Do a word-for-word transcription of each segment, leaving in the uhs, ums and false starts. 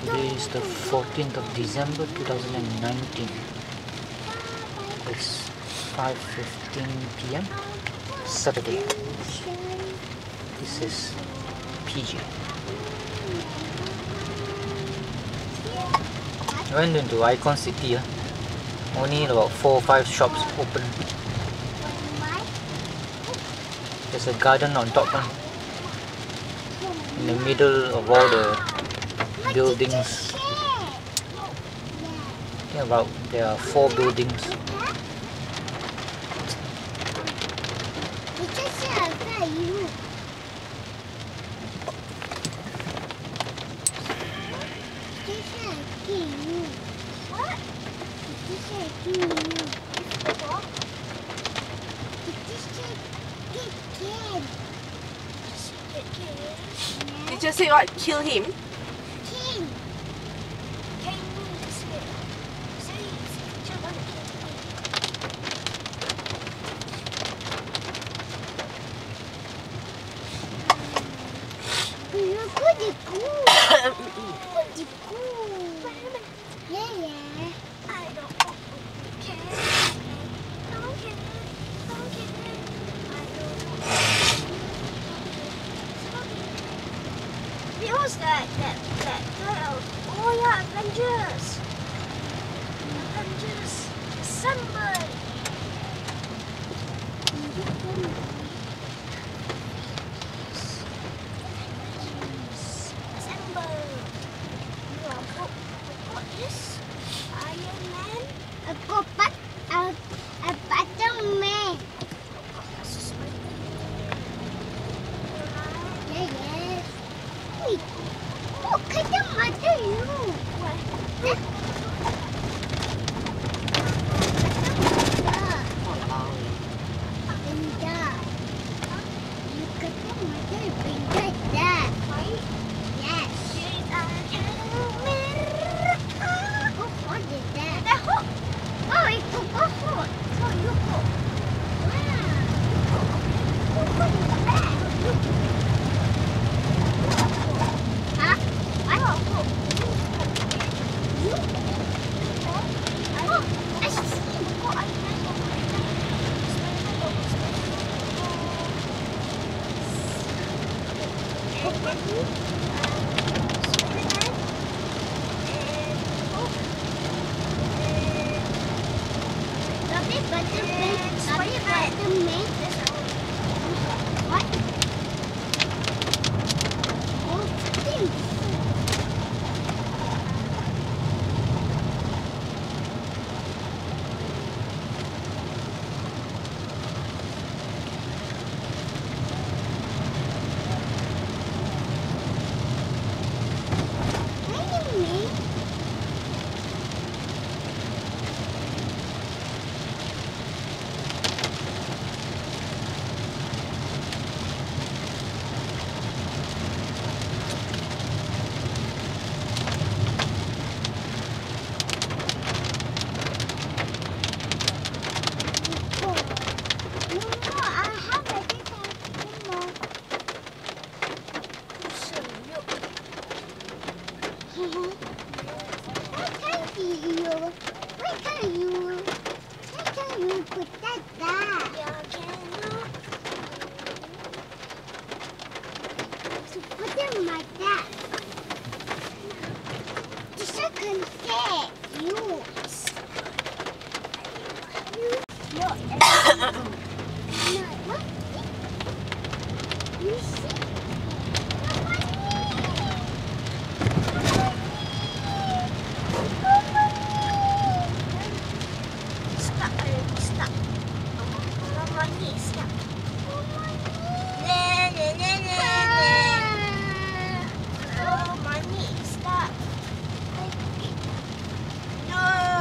Today is the fourteenth of December two thousand nineteen. It's five fifteen p m Saturday. This is P J. I went into Icon City. Uh. Only about four or five shops open. There's a garden on top one. In the middle of all the buildings. Yeah, about there are four buildings. Did you say what? Kill him? King. King means it. Say you want to kill me. Look at the cool. Look at the cool. Yeah, yeah. I don't care. Don't care. Don't care. I don't care. It was that, that, that girl. Oh yeah, Avengers. Avengers. Assemble. Assemble. You are got, got this? Iron Man. A copat, a, a bottom man. Yeah, yeah. Look at the mother, you. What? Look at the mother, bring that that. Right? Yes. Who ordered that? The hook. Oh, it's a hook. So you hook. Wow. You put it back. Look. No!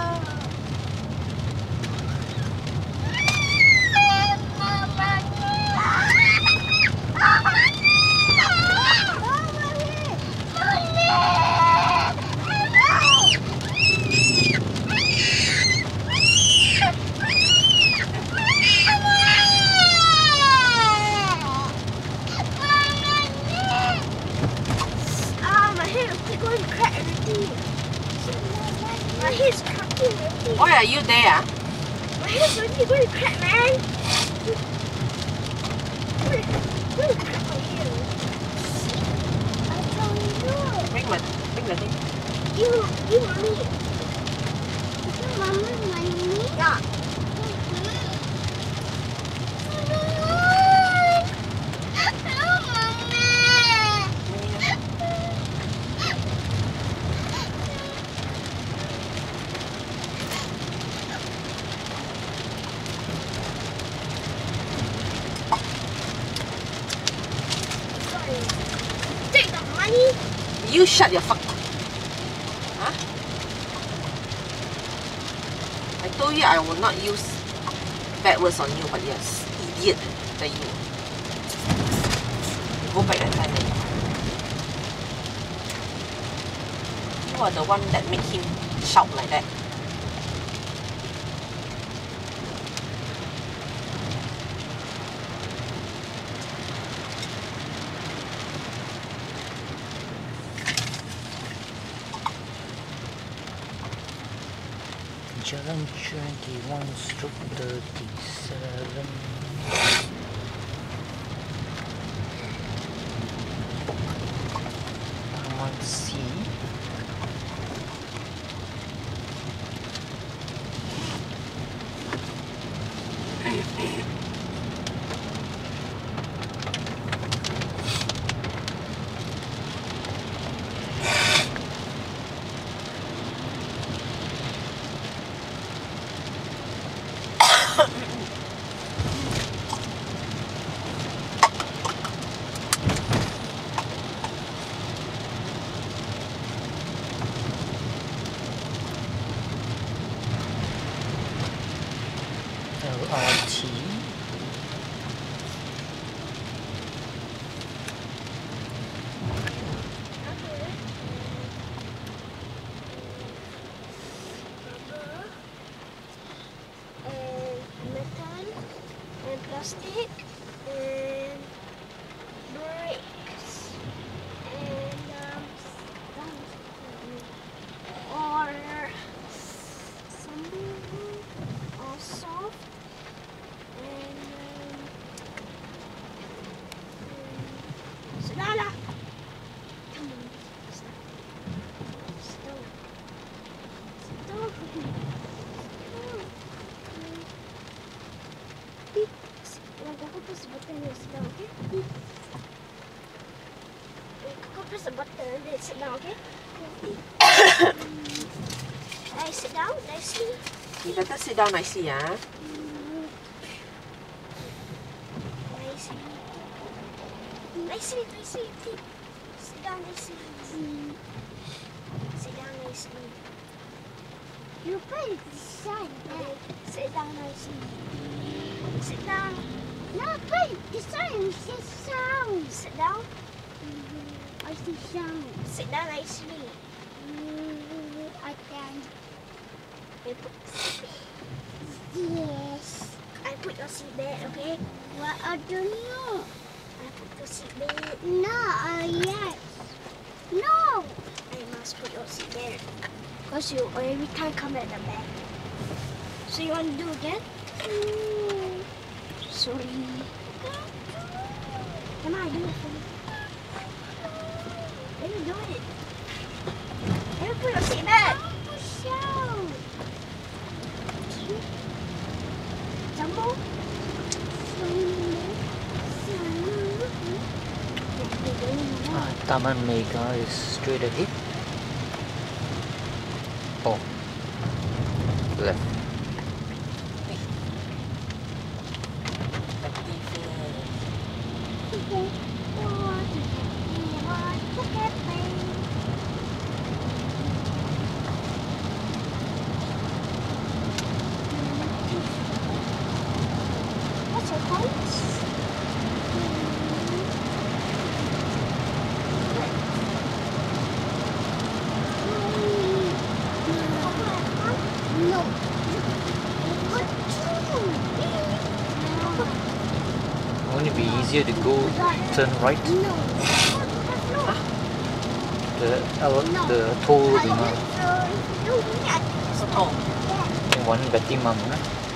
going to crack everything. My head's cracking everything. Why are you there? Ah? My head's already going to crack, man. Going to crack my head. I told you. Bring my, bring the thing. You, you mommy. You mama, mommy. Yeah. Take the money. You shut your fuck. Huh? I told you I will not use bad words on you, but yes, idiot. That you. Go back and tell me. You are the one that make him shout like that. Jalan twenty-one stroke thirty-seven. Taman C. L R T. And metal and plastic and bricks and um, or something or soft and um, um, Sonala. Come on, stop. Stop. Stop. Go press the button and sit down, okay? Go press the button and then sit down, okay? I sit down nicely. You better sit down nicely, ah. Nicely. Nicely, nicely. Sit down nicely. Sit down nicely. You put it beside that. Sit down nicely. Sit down. No, put it beside and sit down. Sit down. Mm-hmm. I sit down. Sit down nicely. Mm-hmm. I can. I put yes. I put your seat there, okay? What I don't know. I put your seat there. No, uh, yes. No. I must put your seat there. Because you every time come at the back. So you want to do again? Mm. Sorry. Come on, do it for me. Let me do it. Let me put your seat back. Push out. Jumbo. Ah, Taman Mega is straight ahead. Oh, left. What's your points? No. What Won't it be easier to go turn right? No. The uh, the tool thì mà It's a toe. vẫn Betty mầm á.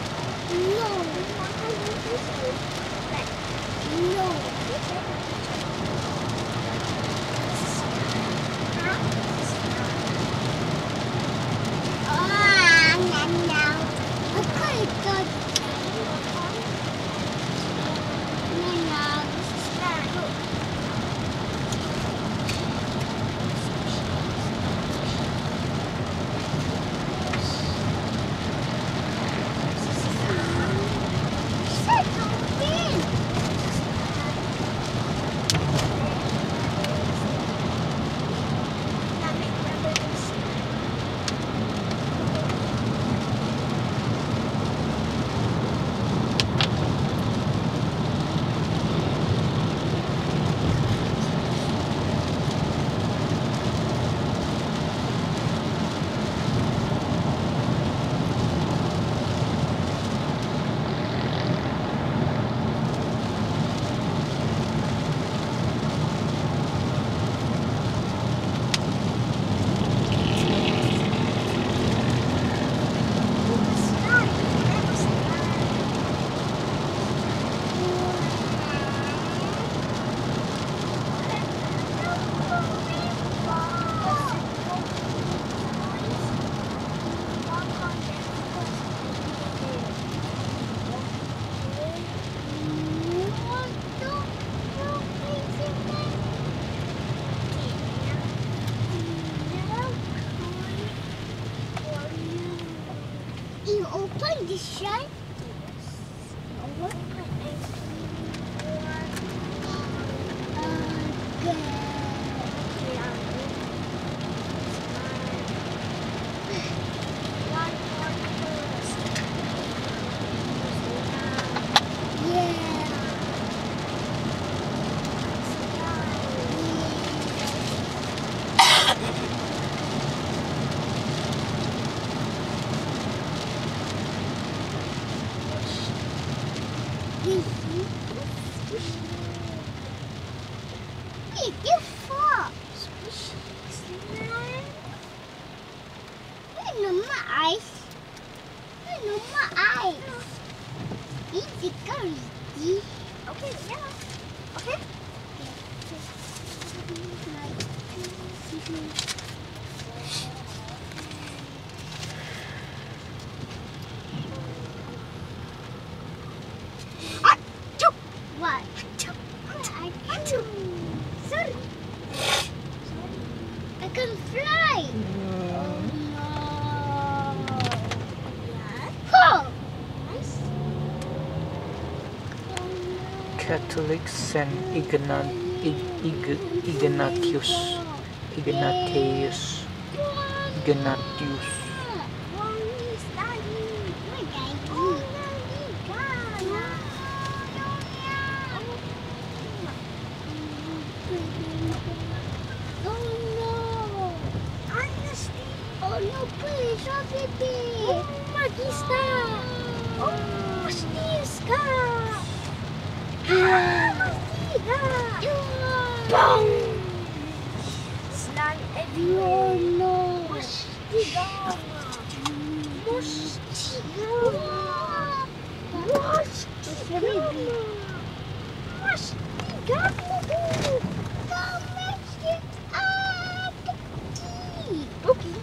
You open the shirt? You fall. No more ice. No more ice. Easy, go easy. Okay, yeah. Okay. What? Sorry. I can fly. Oh no. Oh. Nice. Catholic Saint Ignat Ig- Ig- Ignatius Ignatius Ignatius. Oh no, please, oh baby. Oh, Magista. Oh, Sniska. Ah, Magista. Bang. Slime everywhere. Oh no. Mastiga. Mastiga. Mastiga. Mastiga. Okay.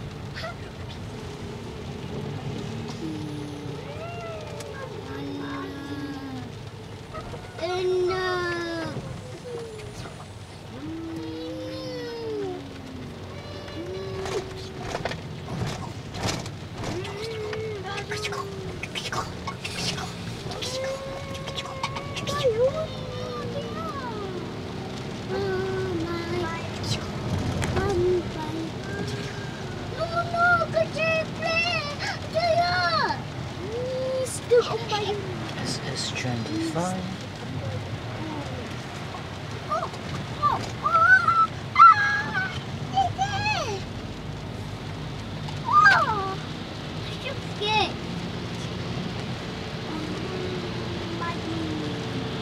S S twenty-five.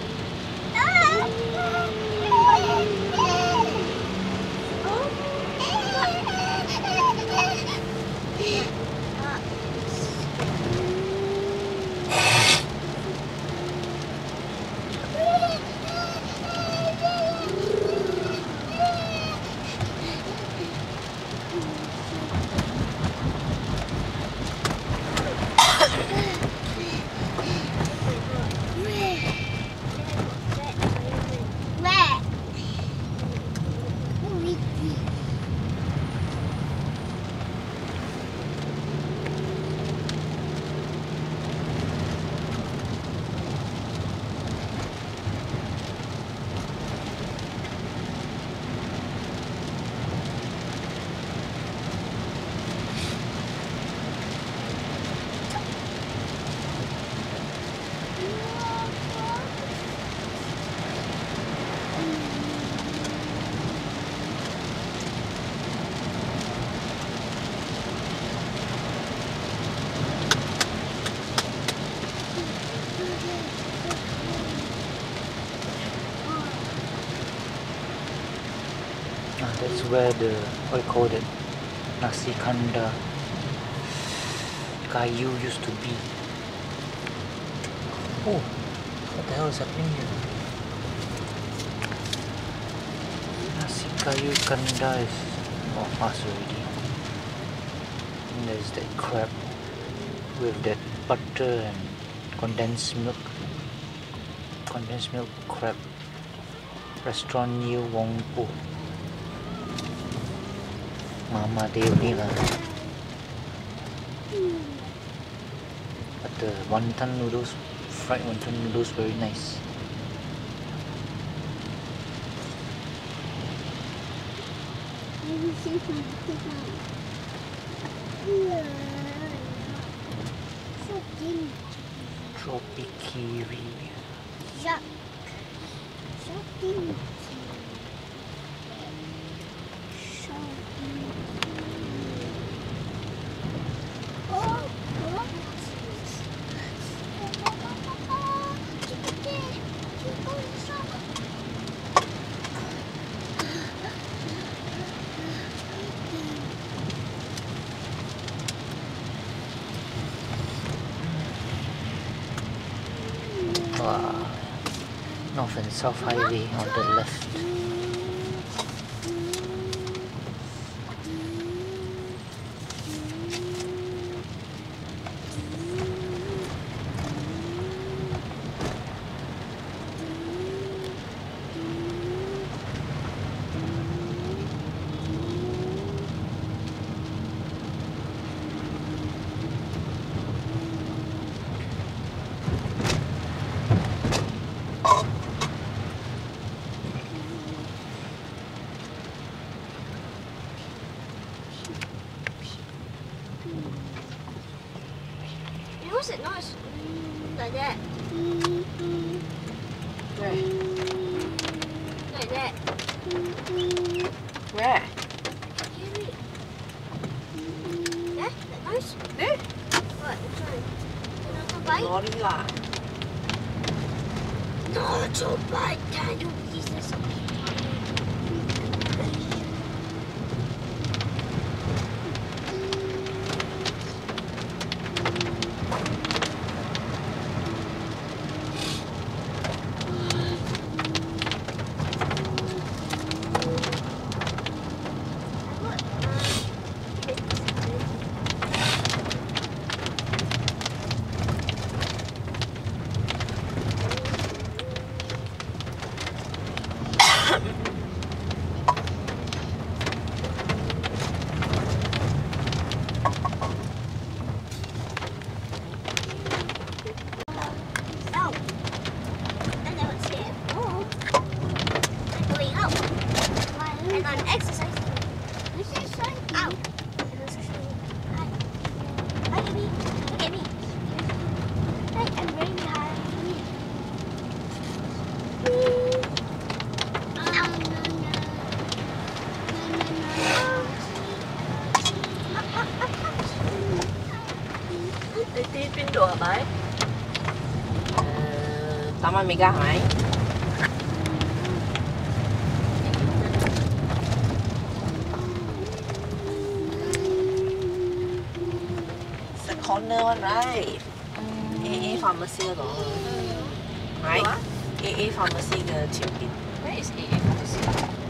Oh, That's where the, what do you call it, Nasi Kandar Kayu used to be. Oh, what the hell is happening here? Nasi Kayu Kandar is off us already. And there's that crab with that butter and condensed milk. Condensed milk crab. Restaurant near Wongpo. Mama they only lah. But the wonton noodles, fried wonton noodles, very nice. Tropikiri. Yuck. So dingy. So dingy. Oh, oh. Wow. North and South Highway on the left. What's it nice? Like that. Where? Like that. Where? Yeah, that nice. There? What? Which one? Another bite? Lorry lah. Not so bad. Can you please listen? Đi đi bên度係咪？誒，打孖美加係咪？食 corner one right？A A pharmacy 嗰度，係 A A pharmacy 嘅前邊。 Where is A A pharmacy?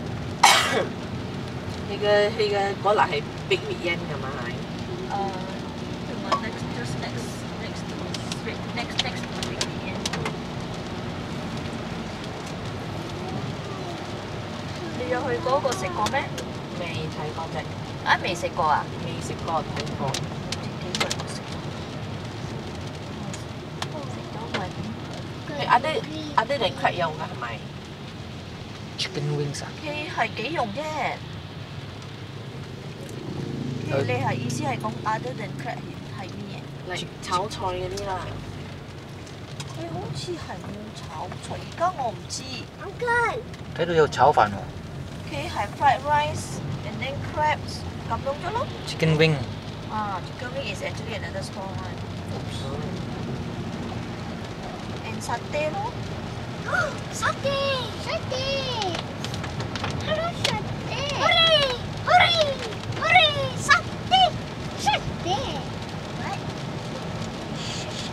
佢嘅佢嘅嗰粒係 Big Meat Inn 㗎嘛係？ Uh, the one next, just next, next to, straight, next, next to the Big Inn. 你有去嗰個食過咩？ 未睇過啫， 啊，未食過啊？ 未食過睇過。 幾個我食咗。食咗咪佢 other other than crab 有㗎係咪？ Chicken wings 啊？ 佢係幾用啫？你係意思係講 other than crab 係咩嘢？ 嚟炒菜嗰啲啦。 佢好似係冇炒菜，而家我唔知。 Uncle. 睇到有炒飯喎。 佢係 fried rice and then crabs 咁樣啫咯。 Chicken wing。 啊 ，chicken wing is actually another store one。and satay 咯。 Satay! Satay! Hello, satay! Hurry! Hurry! Hurry! Something! Something! What? Shush.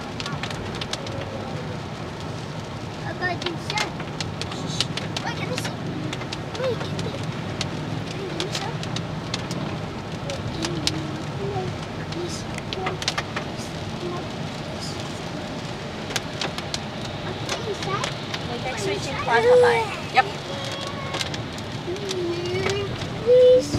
About the sun. Shush. Wait, can I see? Wait, can I? Can you see? This, this, inside? 你 next week 先翻係咪？ Yep. This.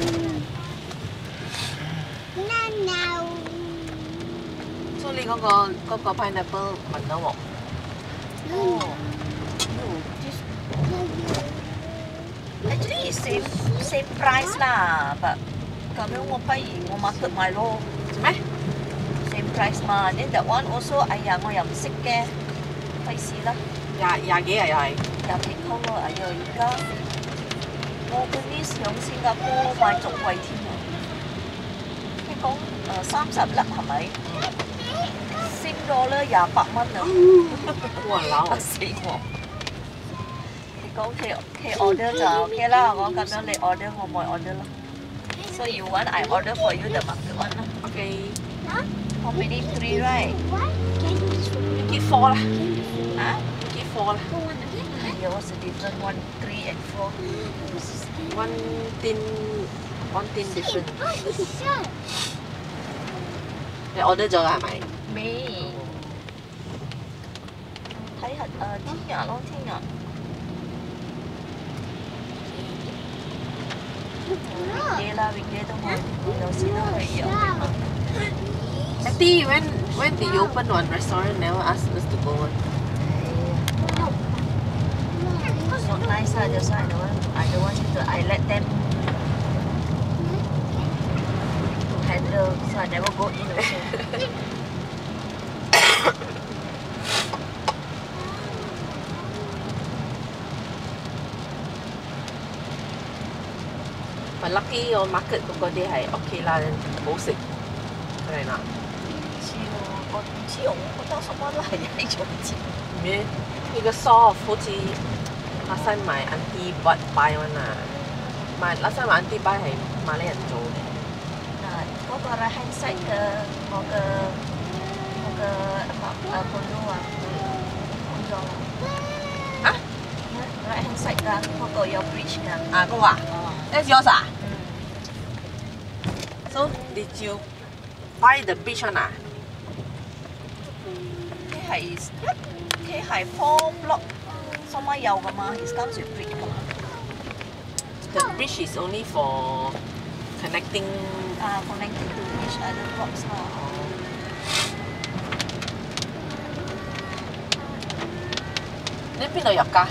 No, no. So 你嗰個嗰個 pineapple 聞到冇？ 哦。Actually it's same same price 啦，but 咁樣我不如我 market 買咯。 咩？ Same price 嘛，then that one also，哎呀我又唔識嘅，費事啦。 廿廿幾啊又係。 廿幾箍喎，哎呀而家我嗰啲上新加坡買仲貴添啊！聽講誒三十粒係咪？升咗咧廿八蚊啊！ 哇撈！ 嚇死我！你講 K K order 就 OK 啦，我咁樣你 order 我咪 order 咯。So you want I order for you the market one 啦。 OK。 How many three right？ Get four 啦。 啊 ？Get four 啦。 Yeah, what's the difference? One, three, and four. One tin one tin different。你 order 咗啦係咪？ 未。睇下誒聽日咯，聽日。weekday 啦，weekday 都可以，我有時都可以有。 Ati, when when did you open one restaurant? Never ask us to go one. Not nice lah, that's why I don't want. I don't want you to. I let them handle, so I never go in also. But lucky 我 market 嗰啲係 OK 啦，好食，係嘛？ 唔知喎，我唔知我覺得什麼都係喺種子。 咩？呢個 soft 好似 last time 買 auntie buy 嗰啊，買 last time 買 auntie buy 係馬來人做嘅。 嗱，嗰個 right hand side 嘅我嘅我嘅誒 condo 啊，空咗啦。 啊 right hand side 㗎，嗰個有 bridge 㗎。 啊，嗰個啊？That's yours 啊嗯。 So did you buy the beach one 啊？ 佢係佢係 four block，什麼有㗎嘛？係跟住 bridge 㗎嘛。 The bridge is only for connecting 啊 connecting to each other blocks 啦。 你邊度入㗎？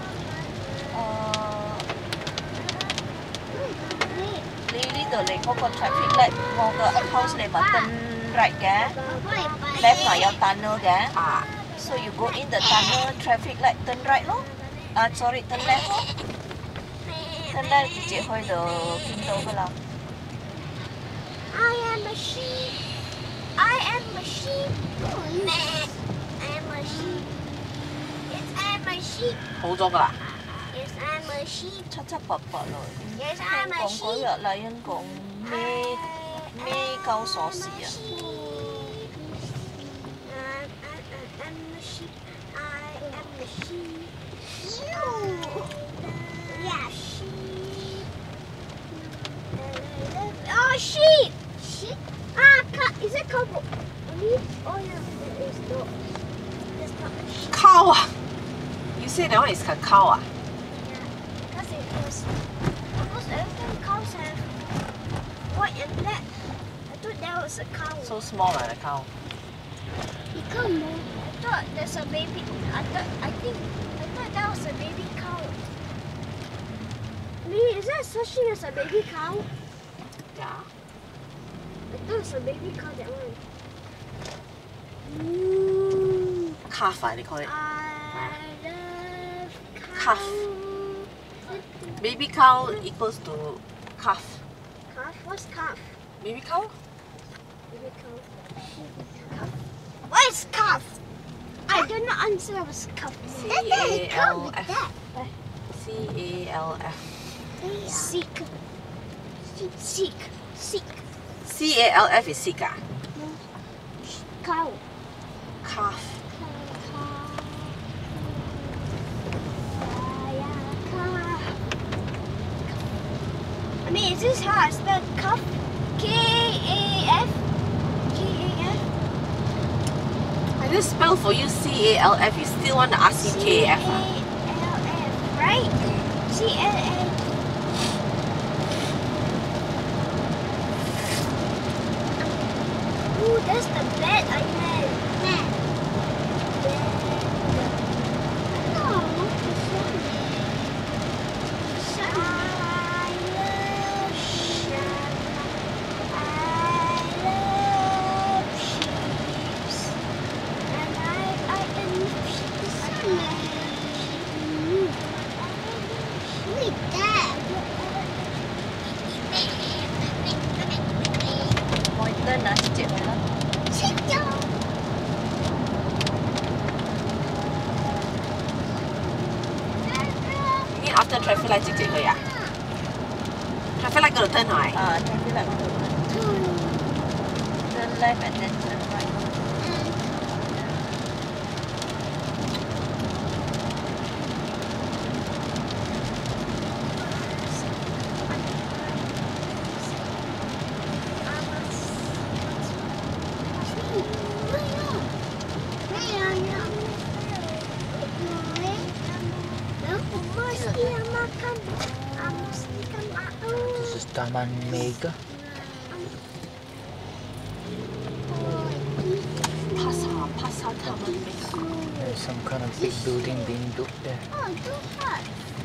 你呢度嚟嗰個 traffic light，我個 house 你咪 turn right 嘅 ，left 咪有 tunnel 嘅。 啊 So you go in the tunnel, traffic light turn right 咯。啊 sorry turn left 咯。turn left 直接去到見到㗎啦。 I am a sheep. I am a sheep. I am a sheep. Yes, I am a sheep. 好咗㗎啦。 Yes, I am a sheep. 七七八八咯。 Yes, 聽 I am a 講嗰 sheep. 日麗欣講咩咩鳩鎖匙啊？ I am a sheep. I am a sheep. You. Yeah, sheep. Oh, sheep. Sheep. Ah, ca- is it cowboy? Oh yeah, it is not. It's not a sheep. Cow 啊 ？You say that one is a cow 啊？ Because it was. Because everything cows have white and black. I thought that was a cow. So small 啊，the cow。 You come on. I thought there's a baby. I thought. I think. I thought that was a baby cow. Maybe is that such thing as a baby cow? Yeah. I thought it's a baby cow. That one. Ooh, Calf 啊，你 call it。 I love Calf. Baby cow equals to calf. Calf? What's calf? Baby cow? Baby cow. Calf. What is calf? I don't know answer what's calf. C A L F. That. C A L F. Seek. Seek. Seek. C A L F is sick 啊 Cow. ？Calf. I mean, is this how I spell cup? K A F? K A F? I just spell for you C A L F. You still want to ask me K A F? C A L F, right? C A L F. Ooh, that's the bed I had. Bed. No, not the sun. Sun. I love sun. I love sheep. And I, I am the sun. Look at that. Mọi tên là chịu rồi đó. Sit down. You mean after traffic light 直接去啊？traffic light 嗰度 turn 係咪？ À, theo cái lệnh của mình. Turn left and then turn right. This is Taman Mega. Passa Passa Taman Mega. There's some kind of big building being built there. Oh, too far.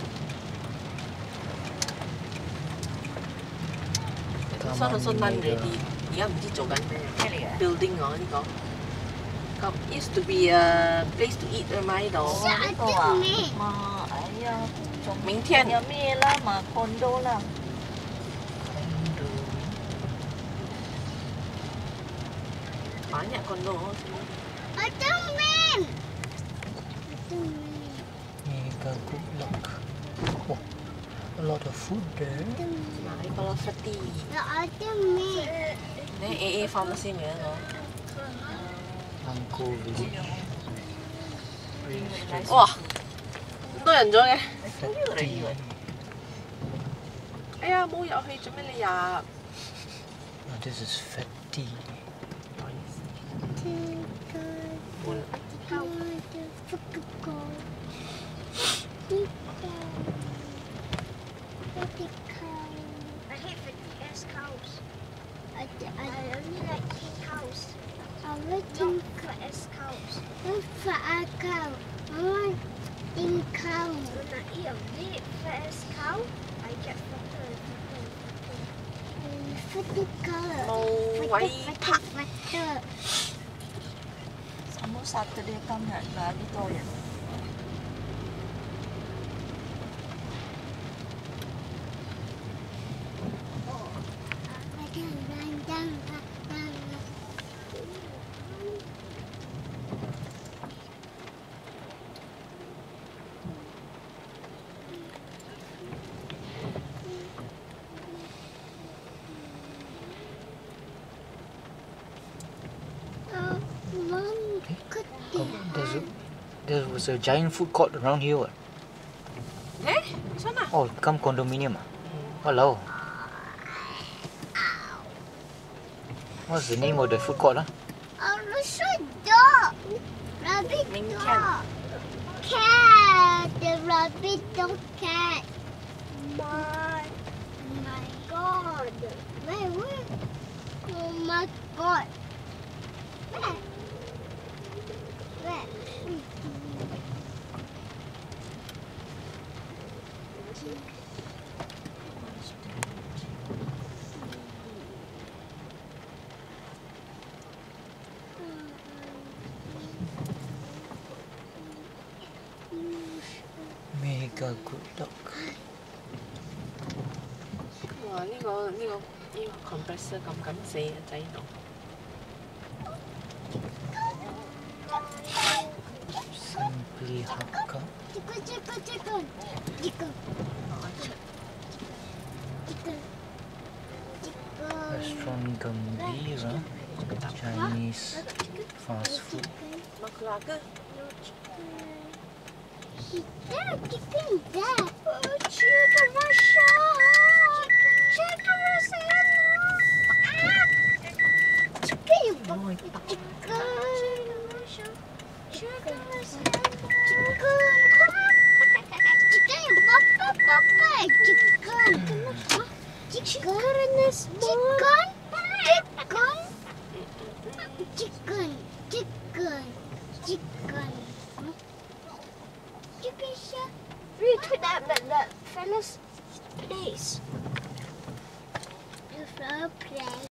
收到新聞你啲，而家唔知做緊咩咩嚟嘅？ building 啊呢個。咁 used to be a place to eat 啊嘛呢度。 呢個啊，嘛，哎呀，仲明天有咩啦？嘛 condo 啦。 反日 condo 好似。 I don't mean. Mega good luck. Oh, a lot of food there. 買個咯 fatty。 I don't mean. 你 A A pharmacy 咪得咯。 Angkor Village. 哇，咁多人咗嘅。 Fatty. 哎呀，冇入去做咩你入？ Oh, this is Fatty. I hate fifty S cows. I, I, I only like pink cows. I like pink S cows. Not for a cow. I want pink cow. When I eat a big fat S cow, I get fatter and fatter. Fatty color. 冇位拍。 Fatter. Almost Saturday 今日㗎，啲多人。 Oh, there's a, there was a giant food court around here. What? 誒，真啊？ Oh, become condominium. Ah? Hello. What's the name of the food court? Ah? Rabbit Ming dog. Cat. The rabbit dog cat. My, my God. Where, where? Oh my God. Where? Where? Mega good luck. 哇！呢個呢個呢個 compressor 咁緊死啊，仔度。 Simply Hakka. Chicken, chicken, chicken. Chicken. Restaurant Gembira, Chinese fast food. Makla ke? There, chicken there. Oh, chicken Russia. Chicken Russia. Ah! Chicken, you Oi, chicken. Chicken Russia. Chicken. Chicken, you papa, papa. Chicken. Chicken is chicken. Chicken. Chicken. Chicken. Chicken. Chicken chef. Read to that, that, that fella's place. The flower place.